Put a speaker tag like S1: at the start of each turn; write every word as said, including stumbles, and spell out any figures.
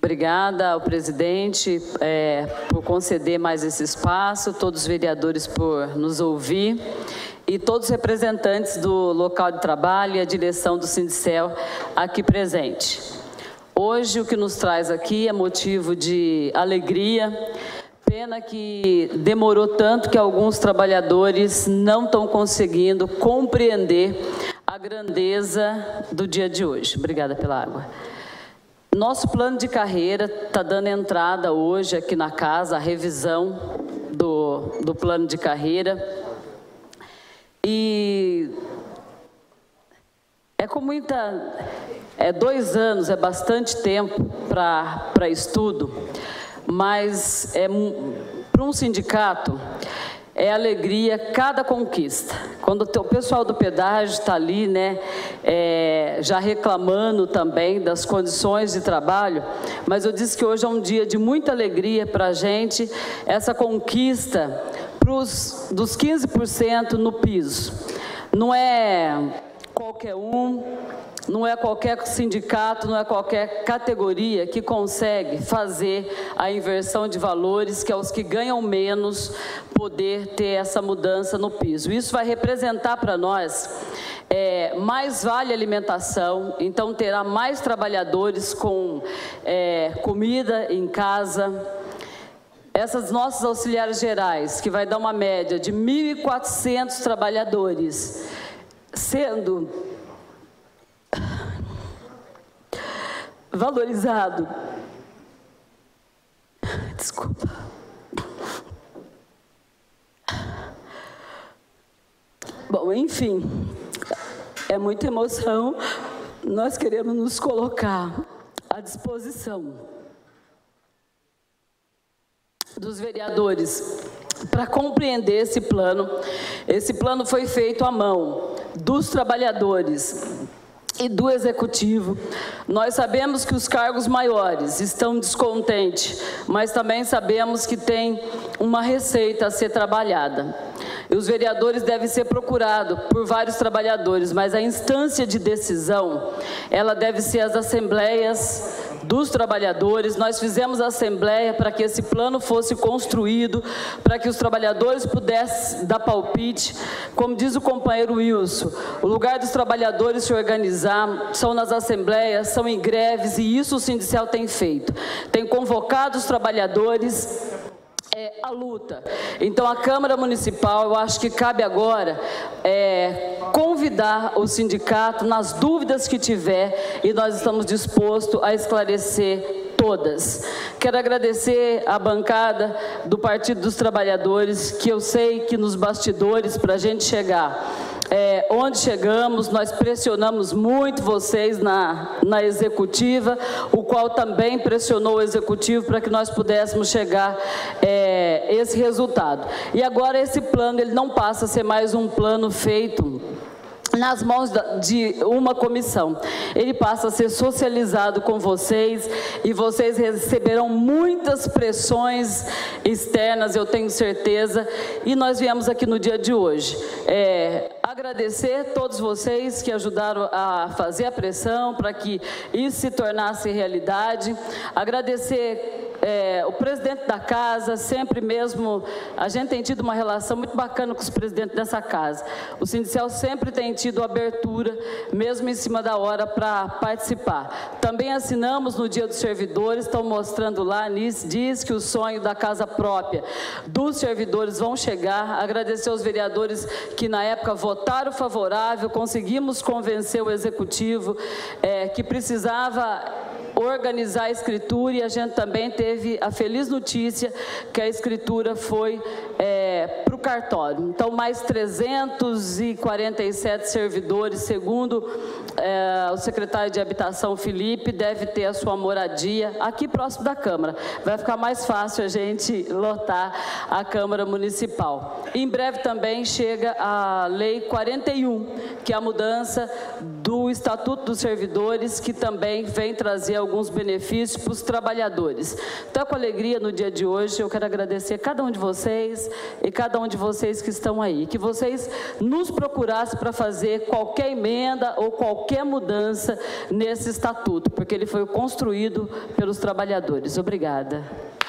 S1: Obrigada ao presidente é, por conceder mais esse espaço, todos os vereadores por nos ouvir e todos os representantes do local de trabalho e a direção do Sindicel aqui presente. Hoje o que nos traz aqui é motivo de alegria, pena que demorou tanto que alguns trabalhadores não estão conseguindo compreender a grandeza do dia de hoje. Obrigada pela água. Nosso plano de carreira está dando entrada hoje aqui na casa, a revisão do, do plano de carreira. E é com muita... É dois anos, é bastante tempo para para estudo, mas é, para um sindicato é alegria cada conquista. Quando o pessoal do pedágio está ali, né, é, já reclamando também das condições de trabalho, mas eu disse que hoje é um dia de muita alegria para a gente, essa conquista pros, dos quinze por cento no piso. Não é qualquer um, não é qualquer sindicato, não é qualquer categoria que consegue fazer a inversão de valores, que é os que ganham menos, poder ter essa mudança no piso. Isso vai representar para nós é, mais vale alimentação, então terá mais trabalhadores com é, comida em casa. Essas nossas auxiliares gerais, que vai dar uma média de mil e quatrocentos trabalhadores, sendo valorizado. Desculpa. Bom, enfim, é muita emoção. Nós queremos nos colocar à disposição dos vereadores para compreender esse plano. Esse plano foi feito à mão dos trabalhadores e do Executivo. Nós sabemos que os cargos maiores estão descontentes, mas também sabemos que tem uma receita a ser trabalhada. E os vereadores devem ser procurados por vários trabalhadores, mas a instância de decisão, ela deve ser as assembleias dos trabalhadores. Nós fizemos a assembleia para que esse plano fosse construído, para que os trabalhadores pudessem dar palpite. Como diz o companheiro Wilson, o lugar dos trabalhadores se organizar são nas assembleias, são em greves, e isso o Sindicel tem feito. Tem convocado os trabalhadores É, a luta. Então, a Câmara Municipal, eu acho que cabe agora é, convidar o sindicato nas dúvidas que tiver, e nós estamos dispostos a esclarecer todas. Quero agradecer à bancada do Partido dos Trabalhadores, que eu sei que nos bastidores, para a gente chegar É, onde chegamos, nós pressionamos muito vocês na, na executiva, o qual também pressionou o executivo para que nós pudéssemos chegar é, esse resultado. E agora esse plano, ele não passa a ser mais um plano feito nas mãos de uma comissão. Ele passa a ser socializado com vocês, e vocês receberão muitas pressões externas, eu tenho certeza, e nós viemos aqui no dia de hoje é, agradecer todos vocês que ajudaram a fazer a pressão para que isso se tornasse realidade, agradecer É, o presidente da casa, sempre mesmo, a gente tem tido uma relação muito bacana com os presidentes dessa casa. O Sindicel sempre tem tido abertura, mesmo em cima da hora, para participar. Também assinamos no Dia dos Servidores, estão mostrando lá, diz que o sonho da casa própria dos servidores vão chegar. Agradecer aos vereadores que na época votaram favorável, conseguimos convencer o Executivo é, que precisava organizar a escritura, e a gente também teve a feliz notícia que a escritura foi é, para o cartório. Então, mais trezentos e quarenta e sete servidores, segundo é, o secretário de Habitação, Felipe, deve ter a sua moradia aqui próximo da Câmara. Vai ficar mais fácil a gente lotar a Câmara Municipal. Em breve também chega a Lei quarenta e um, que é a mudança do Estatuto dos Servidores, que também vem trazer alguns benefícios para os trabalhadores. Então, com alegria, no dia de hoje, eu quero agradecer cada um de vocês e cada um de vocês que estão aí, que vocês nos procurassem para fazer qualquer emenda ou qualquer mudança nesse estatuto, porque ele foi construído pelos trabalhadores. Obrigada.